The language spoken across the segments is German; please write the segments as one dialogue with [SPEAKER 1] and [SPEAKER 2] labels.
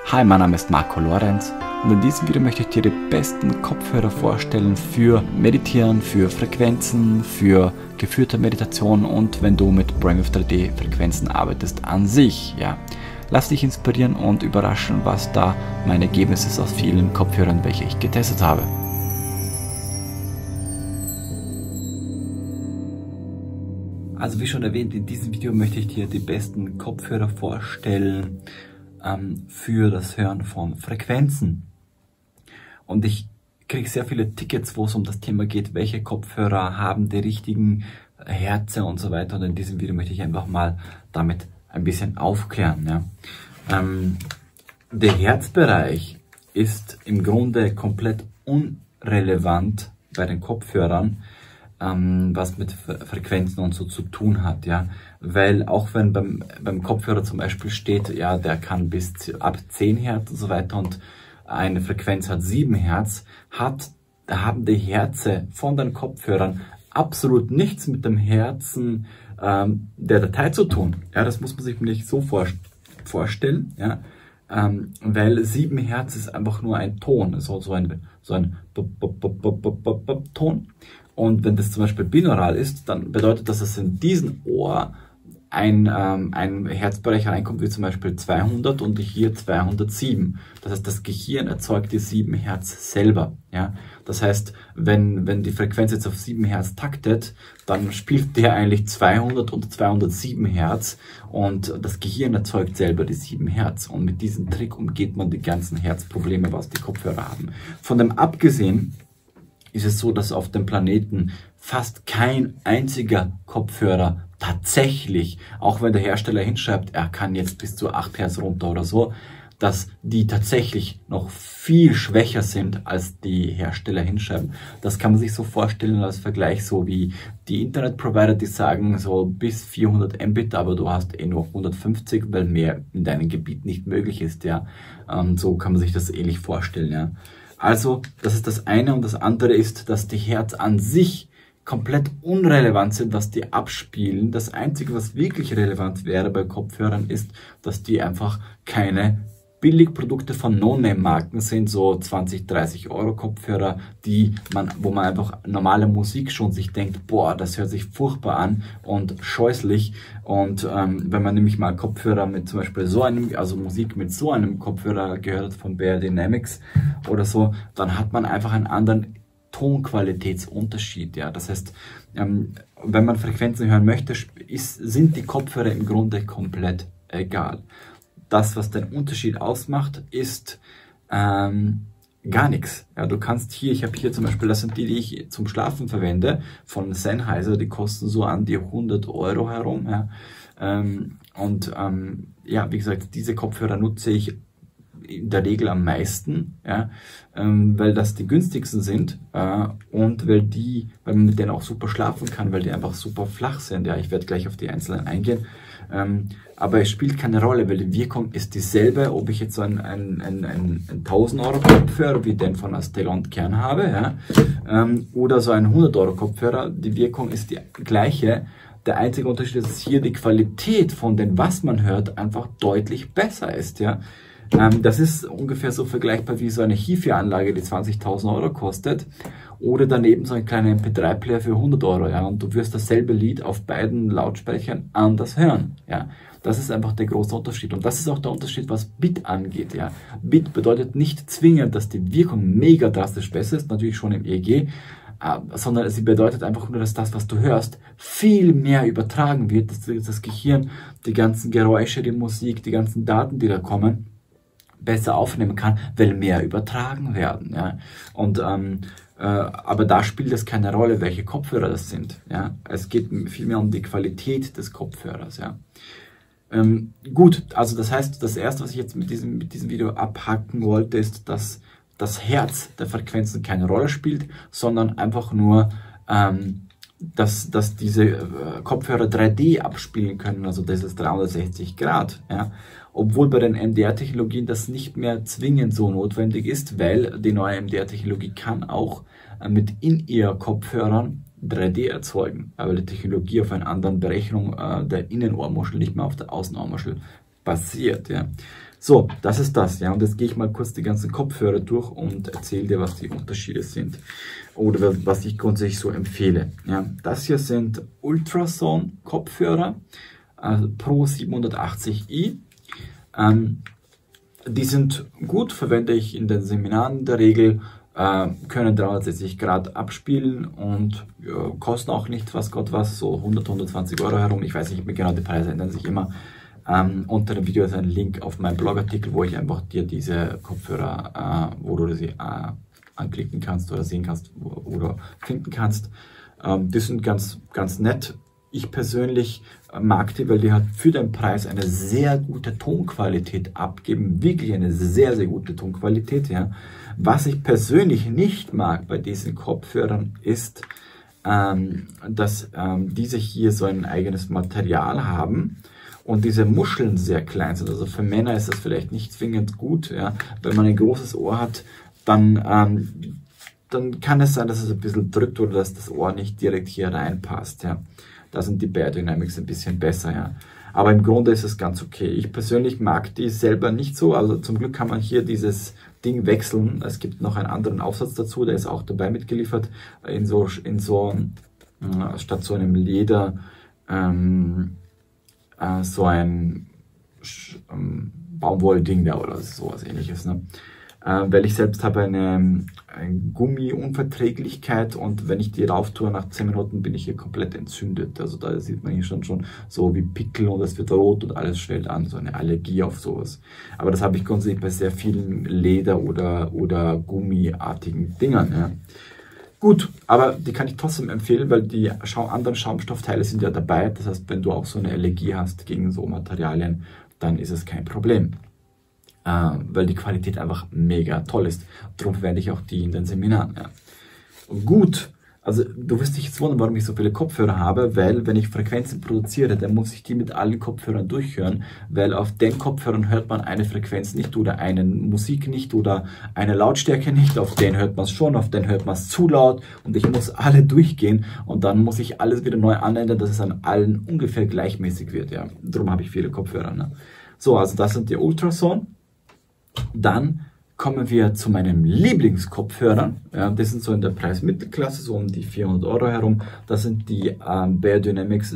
[SPEAKER 1] Hi, mein Name ist Marco Lorenz und in diesem Video möchte ich dir die besten Kopfhörer vorstellen für Meditieren, für Frequenzen, für geführte Meditation und wenn du mit Brainwave 3D Frequenzen arbeitest an sich. Ja. Lass dich inspirieren und überraschen, was da mein Ergebnis ist aus vielen Kopfhörern, welche ich getestet habe. Also wie schon erwähnt, in diesem Video möchte ich dir die besten Kopfhörer vorstellen für das Hören von Frequenzen. Und ich kriege sehr viele Tickets, wo es um das Thema geht, welche Kopfhörer haben die richtigen Herzen und so weiter. Und in diesem Video möchte ich einfach mal damit ein bisschen aufklären. Ja. Der Herzbereich ist im Grunde komplett unrelevant bei den Kopfhörern, was mit Frequenzen und so zu tun hat, ja, weil auch wenn beim Kopfhörer zum Beispiel steht, ja, der kann bis ab 10 Hertz und so weiter und eine Frequenz hat 7 Hertz, da haben die Herze von den Kopfhörern absolut nichts mit dem Herzen der Datei zu tun, ja, das muss man sich nicht so vorstellen, ja, weil 7 Hertz ist einfach nur ein Ton, so ein Ton. Und wenn das zum Beispiel binaural ist, dann bedeutet das, dass in diesen Ohr ein Herzbereich reinkommt, wie zum Beispiel 200 und hier 207. Das heißt, das Gehirn erzeugt die 7 Hertz selber. Ja? Das heißt, wenn die Frequenz jetzt auf 7 Hertz taktet, dann spielt der eigentlich 200 und 207 Hertz und das Gehirn erzeugt selber die 7 Hertz. Und mit diesem Trick umgeht man die ganzen Herzprobleme, was die Kopfhörer haben. Von dem abgesehen ist es so, dass auf dem Planeten fast kein einziger Kopfhörer tatsächlich, auch wenn der Hersteller hinschreibt, er kann jetzt bis zu 8 Hertz runter oder so, dass die tatsächlich noch viel schwächer sind, als die Hersteller hinschreiben. Das kann man sich so vorstellen als Vergleich, so wie die Internetprovider, die sagen so bis 400 Mbit, aber du hast nur 150, weil mehr in deinem Gebiet nicht möglich ist. Ja, so kann man sich das ähnlich vorstellen. Ja. Also, das ist das eine und das andere ist, dass die Herz an sich komplett unrelevant sind, was die abspielen. Das Einzige, was wirklich relevant wäre bei Kopfhörern, ist, dass die einfach keine Billigprodukte von No-Name-Marken sind, so 20, 30 Euro Kopfhörer, wo man einfach normale Musik schon sich denkt, boah, das hört sich furchtbar an und scheußlich. Und wenn man nämlich mal Kopfhörer mit zum Beispiel so einem, also Musik mit so einem Kopfhörer gehört hat von Beyerdynamics oder so, dann hat man einfach einen anderen Tonqualitätsunterschied. Ja, das heißt, wenn man Frequenzen hören möchte, sind die Kopfhörer im Grunde komplett egal. Das, was den Unterschied ausmacht, ist gar nichts. Ja, du kannst hier, ich habe hier zum Beispiel, das sind die ich zum Schlafen verwende, von Sennheiser, die kosten so an die 100 Euro herum. Ja. Ja, wie gesagt, diese Kopfhörer nutze ich in der Regel am meisten, ja, weil das die günstigsten sind und weil man mit denen auch super schlafen kann, weil die einfach super flach sind. Ja, ich werde gleich auf die einzelnen eingehen. Aber es spielt keine Rolle, weil die Wirkung ist dieselbe, ob ich jetzt so einen 1000 Euro Kopfhörer wie den von Astellon Kern habe, ja, oder so einen 100 Euro Kopfhörer, die Wirkung ist die gleiche. Der einzige Unterschied ist, dass hier die Qualität von dem, was man hört, einfach deutlich besser ist, ja. Das ist ungefähr so vergleichbar wie so eine HiFi-Anlage, die 20.000 Euro kostet, oder daneben so ein kleiner MP3-Player für 100 Euro, ja, und du wirst dasselbe Lied auf beiden Lautsprechern anders hören, ja. Das ist einfach der große Unterschied und das ist auch der Unterschied, was Bit angeht, ja. Bit bedeutet nicht zwingend, dass die Wirkung mega drastisch besser ist, natürlich schon im EEG, sondern sie bedeutet einfach nur, dass das, was du hörst, viel mehr übertragen wird, dass das Gehirn die ganzen Geräusche, die Musik, die ganzen Daten, die da kommen, besser aufnehmen kann, weil mehr übertragen werden. Ja. Und aber da spielt es keine Rolle, welche Kopfhörer das sind. Ja. Es geht vielmehr um die Qualität des Kopfhörers. Ja. Gut, also das heißt, das erste, was ich jetzt mit diesem Video abhaken wollte, ist, dass das Herz der Frequenzen keine Rolle spielt, sondern einfach nur, dass diese Kopfhörer 3D abspielen können, also das ist 360 Grad. Ja. Obwohl bei den MDR-Technologien das nicht mehr zwingend so notwendig ist, weil die neue MDR-Technologie kann auch mit In-Ear-Kopfhörern 3D erzeugen, weil die Technologie auf einer anderen Berechnung der Innenohrmuschel, nicht mehr auf der Außenohrmuschel basiert. Ja. So, das ist das, ja. Und jetzt gehe ich mal kurz die ganzen Kopfhörer durch und erzähle dir, was die Unterschiede sind. Oder was ich grundsätzlich so empfehle. Ja. Das hier sind Ultrasound-Kopfhörer, Pro 780i. Die sind gut, verwende ich in den Seminaren in der Regel, können 360 Grad abspielen und kosten auch nicht, was Gott was, so 100, 120 Euro herum. Ich weiß nicht mehr genau, die Preise ändern sich immer. Unter dem Video ist ein Link auf meinen Blogartikel, wo ich einfach dir diese Kopfhörer, wo du sie anklicken kannst oder sehen kannst oder finden kannst. Die sind ganz, ganz nett. Ich persönlich mag die, weil die halt für den Preis eine sehr gute Tonqualität abgeben. Wirklich eine sehr, sehr gute Tonqualität. Ja. Was ich persönlich nicht mag bei diesen Kopfhörern ist, dass diese hier so ein eigenes Material haben und diese Muscheln sehr klein sind. Also für Männer ist das vielleicht nicht zwingend gut. Ja. Wenn man ein großes Ohr hat, dann kann es sein, dass es ein bisschen drückt oder dass das Ohr nicht direkt hier reinpasst. Ja. Da sind die Beyerdynamics ein bisschen besser, ja. Aber im Grunde ist es ganz okay. Ich persönlich mag die selber nicht so. Also zum Glück kann man hier dieses Ding wechseln. Es gibt noch einen anderen Aufsatz dazu, der ist auch dabei mitgeliefert. Statt so einem Leder, so ein Baumwollding da oder sowas ähnliches, ne? Weil ich selbst habe eine Gummiunverträglichkeit und wenn ich die rauf tue, nach 10 Minuten bin ich hier komplett entzündet. Also da sieht man hier schon so wie Pickel und es wird rot und alles schwellt an, so eine Allergie auf sowas. Aber das habe ich grundsätzlich bei sehr vielen Leder- oder Gummiartigen Dingern. Ja. Gut, aber die kann ich trotzdem empfehlen, weil die anderen Schaumstoffteile sind ja dabei. Das heißt, wenn du auch so eine Allergie hast gegen so Materialien, dann ist es kein Problem. Weil die Qualität einfach mega toll ist. Darum verwende ich auch die in den Seminaren. Ja. Gut, also du wirst dich jetzt wundern, warum ich so viele Kopfhörer habe, weil wenn ich Frequenzen produziere, dann muss ich die mit allen Kopfhörern durchhören, weil auf den Kopfhörern hört man eine Frequenz nicht oder eine Musik nicht oder eine Lautstärke nicht, auf den hört man es schon, auf den hört man es zu laut und ich muss alle durchgehen und dann muss ich alles wieder neu anändern, dass es an allen ungefähr gleichmäßig wird. Ja. Darum habe ich viele Kopfhörer. Ne? So, also das sind die Ultrasound. Dann kommen wir zu meinen Lieblingskopfhörern. Ja, das sind so in der Preismittelklasse, so um die 400 Euro herum. Das sind die Beyerdynamics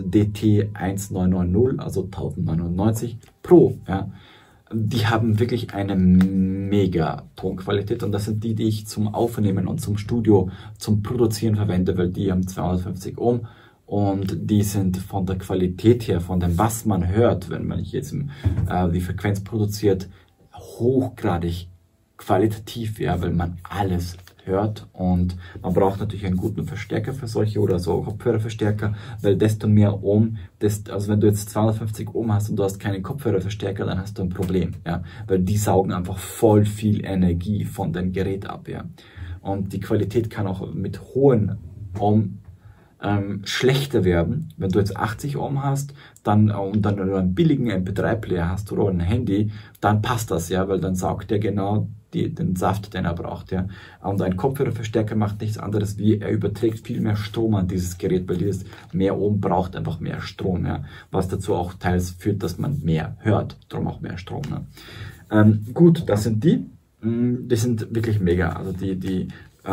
[SPEAKER 1] DT1990, also 1099 Pro. Ja. Die haben wirklich eine mega Tonqualität und das sind die ich zum Aufnehmen und zum Studio, zum Produzieren verwende, weil die haben 250 Ohm. Und die sind von der Qualität her, von dem, was man hört, wenn man jetzt die Frequenz produziert, hochgradig qualitativ, ja, weil man alles hört und man braucht natürlich einen guten Verstärker für solche oder so Kopfhörerverstärker, weil desto mehr Ohm, also wenn du jetzt 250 Ohm hast und du hast keinen Kopfhörerverstärker, dann hast du ein Problem, ja, weil die saugen einfach voll viel Energie von dem Gerät ab, ja, und die Qualität kann auch mit hohen Ohm schlechter werden. Wenn du jetzt 80 Ohm hast und dann einen billigen MP3-Player hast oder ein Handy, dann passt das, ja, weil dann saugt der genau den Saft, den er braucht. Ja. Und ein Kopfhörerverstärker macht nichts anderes, wie er überträgt viel mehr Strom an dieses Gerät, weil dieses mehr Ohm braucht einfach mehr Strom, ja, was dazu auch teils führt, dass man mehr hört, darum auch mehr Strom. Ne. Gut, das sind die sind wirklich mega, also die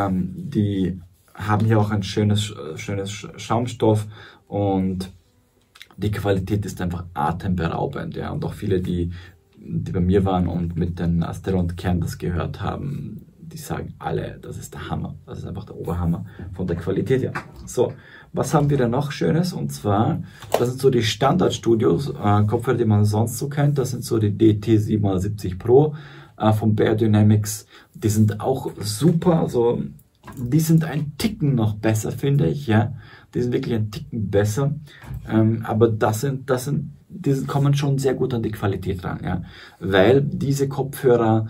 [SPEAKER 1] haben hier auch ein schönes Schaumstoff und die Qualität ist einfach atemberaubend. Ja. Und auch viele, die bei mir waren und mit den Asteron Kern das gehört haben, die sagen alle, das ist der Hammer. Das ist einfach der Oberhammer von der Qualität. Ja. So, was haben wir da noch Schönes? Und zwar, das sind so die Standardstudios, Kopfhörer, die man sonst so kennt. Das sind so die DT770 Pro von Beyerdynamics. Die sind auch super, also die sind ein Ticken noch besser, finde ich, ja. Die sind wirklich ein Ticken besser, aber die kommen schon sehr gut an die Qualität ran, ja. Weil diese Kopfhörer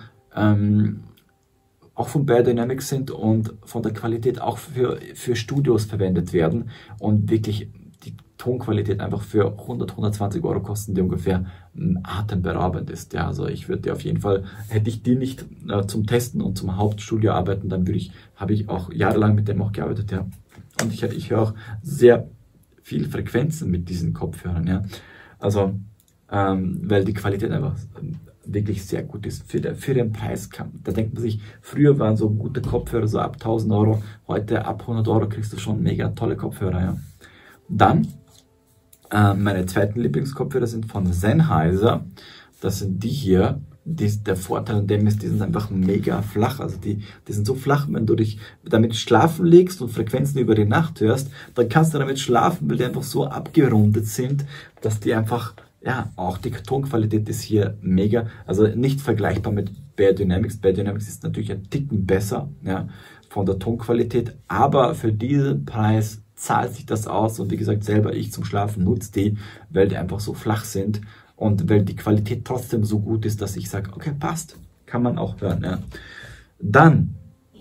[SPEAKER 1] auch von Beyerdynamics sind und von der Qualität auch für Studios verwendet werden und wirklich die Tonqualität einfach für 100, 120 Euro kosten, die ungefähr atemberaubend ist. Ja, also ich würde auf jeden Fall, hätte ich die nicht zum Testen und zum Hauptstudio arbeiten, dann habe ich auch jahrelang mit dem auch gearbeitet, ja. Und ich höre auch sehr viel Frequenzen mit diesen Kopfhörern, ja. Also, weil die Qualität einfach wirklich sehr gut ist. Für den Preis, da denkt man sich, früher waren so gute Kopfhörer so ab 1000 Euro, heute ab 100 Euro kriegst du schon mega tolle Kopfhörer. Ja. Dann, meine zweiten Lieblingskopfhörer sind von Sennheiser. Das sind die hier. Der Vorteil an dem ist, die sind einfach mega flach. Also die sind so flach, wenn du dich damit schlafen legst und Frequenzen über die Nacht hörst, dann kannst du damit schlafen, weil die einfach so abgerundet sind, dass die einfach, ja, auch die Tonqualität ist hier mega. Also nicht vergleichbar mit Beyerdynamics. Beyerdynamics ist natürlich ein Ticken besser, ja, von der Tonqualität, aber für diesen Preis zahlt sich das aus. Und wie gesagt, selber ich zum Schlafen nutze die, weil die einfach so flach sind. Und weil die Qualität trotzdem so gut ist, dass ich sage, okay, passt, kann man auch hören. Ja. Dann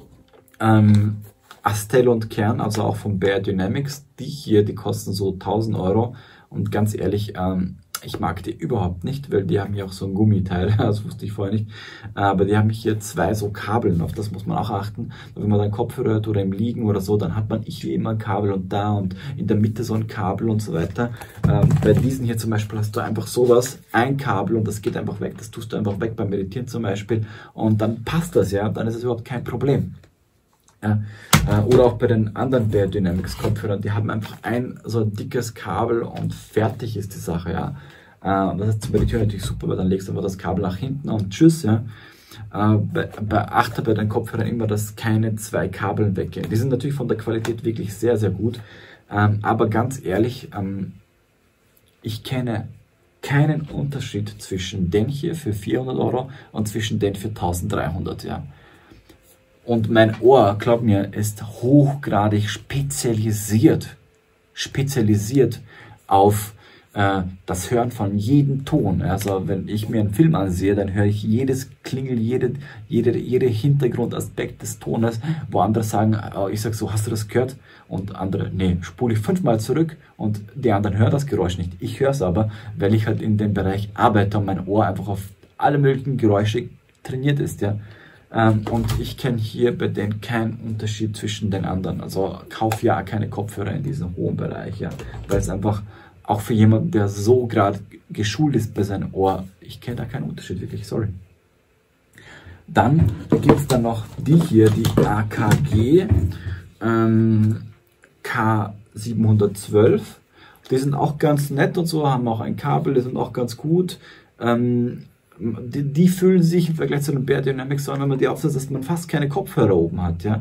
[SPEAKER 1] Astell und Kern, also auch von Beyerdynamics, die hier, die kosten so 1000 Euro. Und ganz ehrlich, ich mag die überhaupt nicht, weil die haben hier auch so ein Gummiteil, das wusste ich vorher nicht. Aber die haben hier zwei so Kabeln, auf das muss man auch achten. Wenn man dann Kopfhörer hört oder im Liegen oder so, dann hat man wie immer ein Kabel und da und in der Mitte so ein Kabel und so weiter. Bei diesen hier zum Beispiel hast du einfach sowas, ein Kabel und das geht einfach weg. Das tust du einfach weg beim Meditieren zum Beispiel und dann passt das, ja, dann ist es überhaupt kein Problem. Ja, oder auch bei den anderen Beyerdynamics Kopfhörern, die haben einfach so ein dickes Kabel und fertig ist die Sache, ja. Das ist zum Meditieren natürlich super, weil dann legst du einfach das Kabel nach hinten und tschüss, ja. Beachte bei den Kopfhörern immer, dass keine zwei Kabeln weggehen. Die sind natürlich von der Qualität wirklich sehr, sehr gut, aber ganz ehrlich, ich kenne keinen Unterschied zwischen den hier für 400 Euro und zwischen den für 1300, ja. Und mein Ohr, glaub mir, ist hochgradig spezialisiert auf das Hören von jedem Ton. Also wenn ich mir einen Film ansehe, dann höre ich jedes Klingel, jede Hintergrundaspekt des Tones, wo andere sagen, ich sage so, hast du das gehört? Und andere, nee, spule ich 5-mal zurück und die anderen hören das Geräusch nicht. Ich höre es aber, weil ich halt in dem Bereich arbeite und mein Ohr einfach auf alle möglichen Geräusche trainiert ist, ja. Und ich kenne hier bei denen keinen Unterschied zwischen den anderen. Also kauf ja keine Kopfhörer in diesem hohen Bereich, ja. Weil es einfach auch für jemanden, der so gerade geschult ist bei seinem Ohr, ich kenne da keinen Unterschied wirklich, sorry. Dann gibt es dann noch die hier, die AKG K712. Die sind auch ganz nett und so, haben auch ein Kabel, die sind auch ganz gut. Die fühlen sich im Vergleich zu den Beyerdynamics so an, wenn man die aufsetzt, dass man fast keine Kopfhörer oben hat, ja.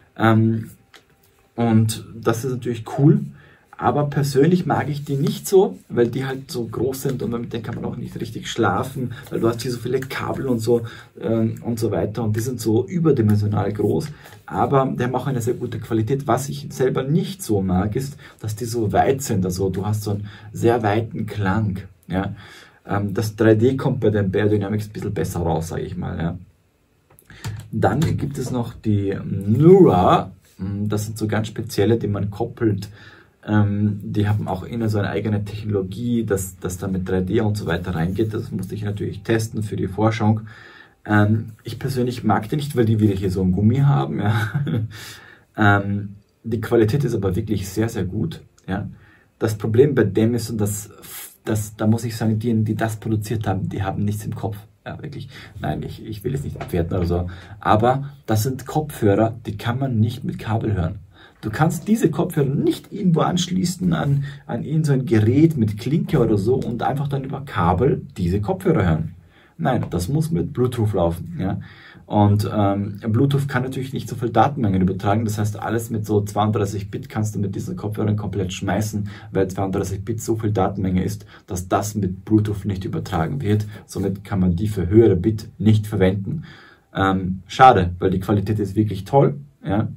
[SPEAKER 1] Und das ist natürlich cool, aber persönlich mag ich die nicht so, weil die halt so groß sind und mit denen kann man auch nicht richtig schlafen, weil du hast hier so viele Kabel und so weiter und die sind so überdimensional groß, aber die haben auch eine sehr gute Qualität. Was ich selber nicht so mag, ist, dass die so weit sind, also du hast so einen sehr weiten Klang, ja. Das 3D kommt bei den Beyerdynamics ein bisschen besser raus, sage ich mal. Ja. Dann gibt es noch die Nura. Das sind so ganz spezielle, die man koppelt. Die haben auch immer so eine eigene Technologie, dass da mit 3D und so weiter reingeht. Das musste ich natürlich testen für die Forschung. Ich persönlich mag die nicht, weil die wieder hier so ein Gummi haben. Ja. Die Qualität ist aber wirklich sehr, sehr gut. Ja. Das Problem bei dem ist, und da muss ich sagen, die das produziert haben, die haben nichts im Kopf. Ja, wirklich. Nein, ich will es nicht abwerten oder so. Aber das sind Kopfhörer, die kann man nicht mit Kabel hören. Du kannst diese Kopfhörer nicht irgendwo anschließen an irgend so ein Gerät mit Klinke oder so und einfach dann über Kabel diese Kopfhörer hören. Nein, das muss mit Bluetooth laufen. Ja? Und Bluetooth kann natürlich nicht so viel Datenmengen übertragen. Das heißt, alles mit so 32 Bit kannst du mit diesen Kopfhörern komplett schmeißen, weil 32 Bit so viel Datenmenge ist, dass das mit Bluetooth nicht übertragen wird. Somit kann man die für höhere Bit nicht verwenden. Schade, weil die Qualität ist wirklich toll. Ja?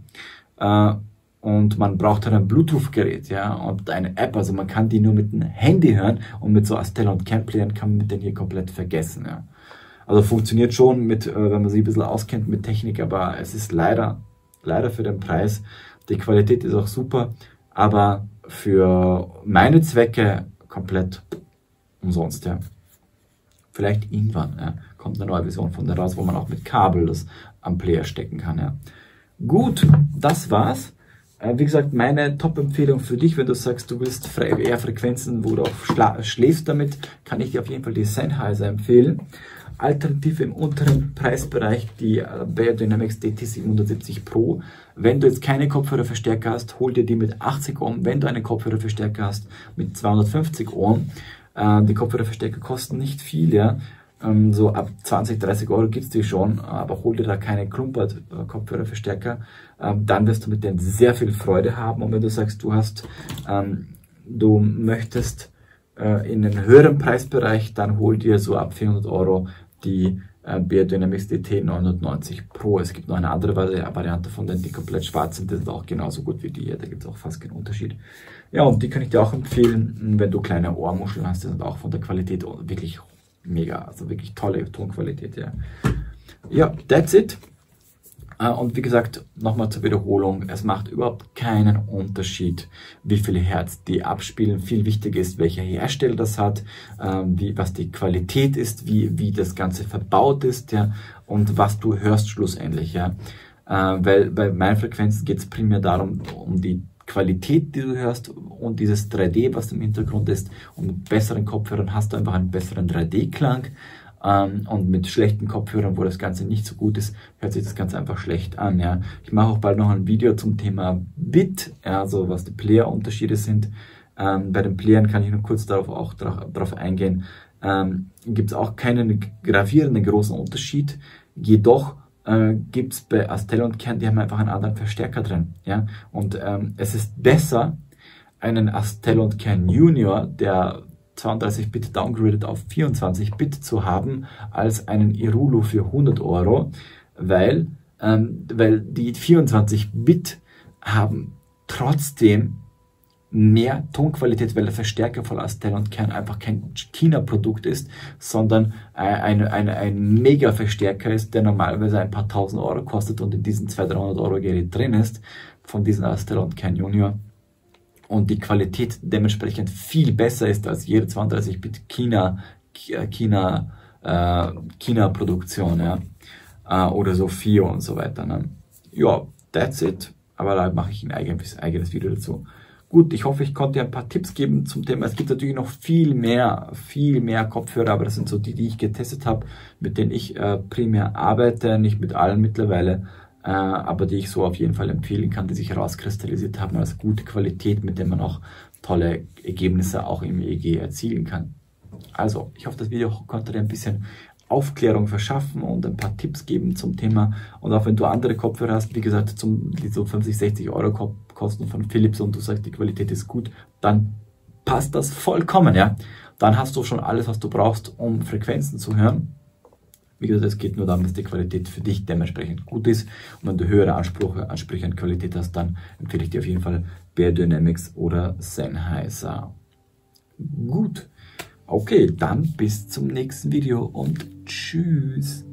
[SPEAKER 1] Und man braucht dann ein Bluetooth-Gerät, ja, und eine App, also man kann die nur mit dem Handy hören und mit so Astell und Kern-Playern kann man mit denen hier komplett vergessen, ja. Also funktioniert schon mit, wenn man sich ein bisschen auskennt mit Technik, aber es ist leider für den Preis. Die Qualität ist auch super, aber für meine Zwecke komplett umsonst, ja. Vielleicht irgendwann, ja, kommt eine neue Version von der raus, wo man auch mit Kabel das am Player stecken kann, ja. Gut, das war's. Wie gesagt, meine Top-Empfehlung für dich, wenn du sagst, du willst eher Frequenzen, wo du auch schläfst damit, kann ich dir auf jeden Fall die Sennheiser empfehlen. Alternative im unteren Preisbereich, die Beyerdynamics DT770 Pro. Wenn du jetzt keine Kopfhörerverstärker hast, hol dir die mit 80 Ohm. Wenn du einen Kopfhörerverstärker hast mit 250 Ohm, die Kopfhörerverstärker kosten nicht viel, ja. So ab 20, 30 Euro gibt es die schon, aber hol dir da keine Klumpert-Kopfhörerverstärker. Dann wirst du mit denen sehr viel Freude haben. Und wenn du sagst, du möchtest in den höheren Preisbereich, dann hol dir so ab 400 Euro die Beyerdynamics DT990 Pro. Es gibt noch eine andere Variante von denen, die komplett schwarz sind, die sind auch genauso gut wie die hier, da gibt es auch fast keinen Unterschied. Ja, und die kann ich dir auch empfehlen, wenn du kleine Ohrmuscheln hast, die sind auch von der Qualität wirklich mega, also wirklich tolle Tonqualität, ja. Ja, that's it. Und wie gesagt, nochmal zur Wiederholung, es macht überhaupt keinen Unterschied, wie viele Hertz die abspielen. Viel wichtiger ist, welcher Hersteller das hat, was die Qualität ist, wie das Ganze verbaut ist, ja, und was du hörst schlussendlich, ja. Weil bei meinen Frequenzen geht es primär darum, um die Qualität, die du hörst und dieses 3D, was im Hintergrund ist. Und mit besseren Kopfhörern hast du einfach einen besseren 3D-Klang. Und mit schlechten Kopfhörern, wo das Ganze nicht so gut ist, hört sich das Ganze einfach schlecht an. Ja. Ich mache auch bald noch ein Video zum Thema Bit, ja, also was die Player-Unterschiede sind. Bei den Playern kann ich nur kurz darauf eingehen. Gibt es auch keinen gravierenden großen Unterschied. Jedoch gibt es bei Astell und Kern, die haben einfach einen anderen Verstärker drin. Ja. Und es ist besser, einen Astell und Kern Junior, der 32-Bit downgradet auf 24-Bit zu haben, als einen Irulu für 100 Euro, weil die 24-Bit haben trotzdem mehr Tonqualität, weil der Verstärker von Astell und Kern einfach kein China-Produkt ist, sondern ein Mega-Verstärker ist, der normalerweise ein paar tausend Euro kostet und in diesem 200-300 Euro Gerät drin ist, von diesem Astell und Kern Junior. Und die Qualität dementsprechend viel besser ist als jede 32-Bit China-Produktion, ja, oder Sophia und so weiter. Ne? Ja, that's it. Aber da mache ich ein eigenes Video dazu. Gut, ich hoffe, ich konnte dir ein paar Tipps geben zum Thema. Es gibt natürlich noch viel mehr Kopfhörer, aber das sind so die ich getestet habe, mit denen ich primär arbeite, nicht mit allen mittlerweile. Aber die ich so auf jeden Fall empfehlen kann, die sich herauskristallisiert haben als gute Qualität, mit der man auch tolle Ergebnisse auch im EEG erzielen kann. Also, ich hoffe, das Video konnte dir ein bisschen Aufklärung verschaffen und ein paar Tipps geben zum Thema. Und auch wenn du andere Kopfhörer hast, wie gesagt, die so 50, 60 Euro kosten von Philips und du sagst, die Qualität ist gut, dann passt das vollkommen, ja. Dann hast du schon alles, was du brauchst, um Frequenzen zu hören. Wie gesagt, es geht nur darum, dass die Qualität für dich dementsprechend gut ist. Und wenn du höhere Ansprüche an Qualität hast, dann empfehle ich dir auf jeden Fall Beyerdynamics oder Sennheiser. Gut, okay, dann bis zum nächsten Video und tschüss.